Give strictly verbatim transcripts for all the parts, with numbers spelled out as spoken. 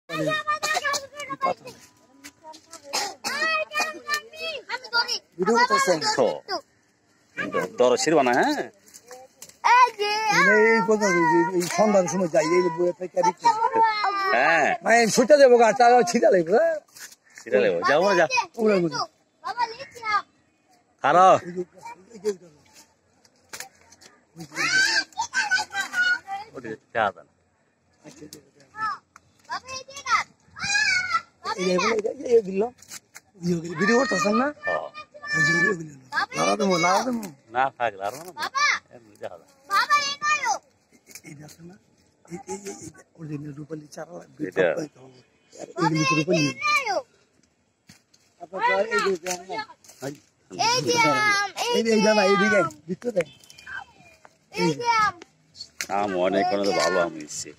video করতেছেন তো দর ছিড়বা না হ্যাঁ এই কথা এই সন্ধ্যার সময় যাই এই বইয়ে থেকে হ্যাঁ মানে ছুটে যাবো গাছ ছিড়া লাগবে ছিড়া লাগবে যাও না যা বাবা লিখছি না খারাপ ওরে চাদা বাবা এই যে না এই এই এই দিল ভিডিও করতেছেন না হ্যাঁ ভিডিও দিল লাগা দেবো লাগা দেবো না থাক লাগা না বাবা যা বাবা এই নাও এই দেখো না এই এই এই অরিজিনাল রূপালি চারা এটা এই রূপালি আপা এই যে এই যে এই যে দাদা এই দিকে দিতে দে এই যে আম অনেক কোন তো ভালো আম হইছে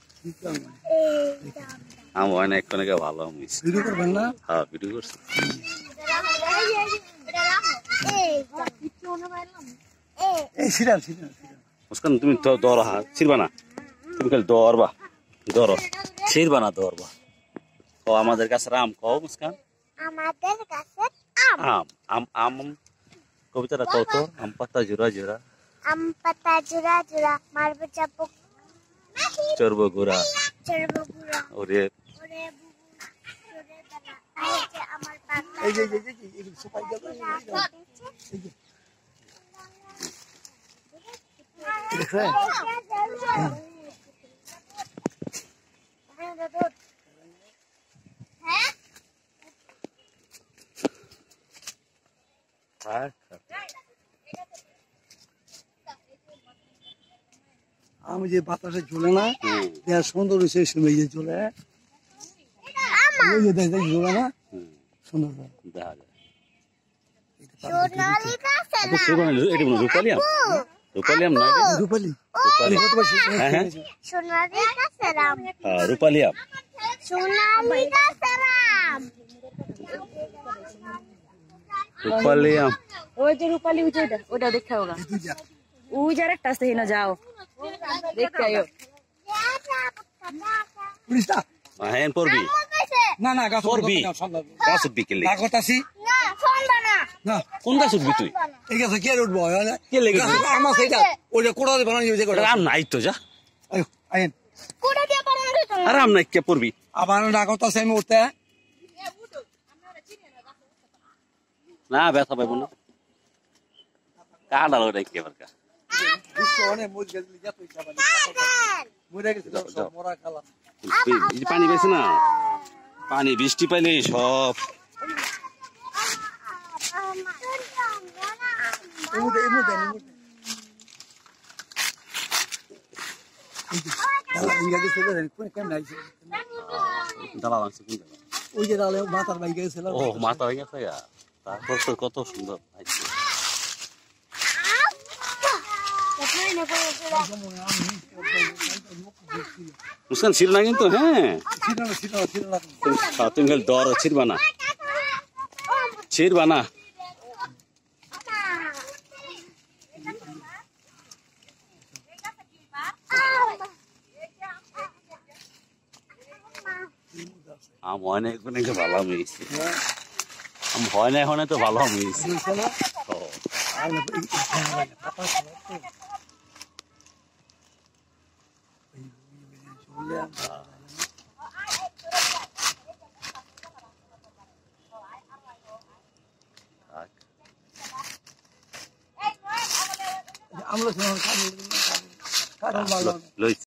আম অনেক কোন কে ভালো আম হইছে ভিডিও করবেন না হ্যাঁ ভিডিও করছি এই সিরাল সিরাল মুস্কান তুমি তো দর হা ছিড়বা না তুমি খালি দরবা দর ছিড়বা না দরবা ও আমাদের কাছে আম কও মুস্কান আমাদের কাছে আম আম আম আম কবিতাটা কও তো আম পাতা জোড়া জোড়া আম পাতা জোড়া জোড়া মারব চাপক চরব গুড়া চরব গুড়া ওরে ওরে বুবু চরে দানা এই যে আমার পাগলা এই যে এই যে এই সুপাই গেল এই যে দেখছেন হ্যাঁ আমি যে বাতাসে ঝুলে না দেখ সুন্দর হয়েছে শুনে যে ঝুলে ঝুলে না সুন্দর দেখা যায় রূপালি আম রূপালি আম না রূপালি রূপালি আম রূপালি আম ওই যে রূপালি ওইটা ওটা দেখা ওরা ওই যার একটা আছে না যাও দেখতে আয়ো পুলিশটা হ্যাঁ পড়বি না না গাছ পড়বি গাছ উঠবি কে না কথাছি না শুনবা না না কোন গাছ উঠবি তুই এই গাছে কে উঠবো কে লেগে আমার সেইটা ওই যে কোড়া বানানো যে কোড়া আম নাই তো যা আয় আইন কোড়া দিয়ে বানানো দিছ আর আম নাই কে পড়বি আবার না কথাছি আমি উঠতে না ব্যথা পাইব না কাডাল ওটা কে বারকা পানি পাইছে না পানি বৃষ্টি পাইলে সব ওই যে মাথার বাইক গেছিল ও মাথা হয়ে গেছে তারপর তো কত সুন্দর মুস্কান ছিল না কিন্তু হ্যাঁ তুমি খালি দর ছিড়বা না ছিড়বা না আম অনেক অনেক ভালো আম হয়েছে আম হয় না এখন তো ভালো আম হয়েছে আমরা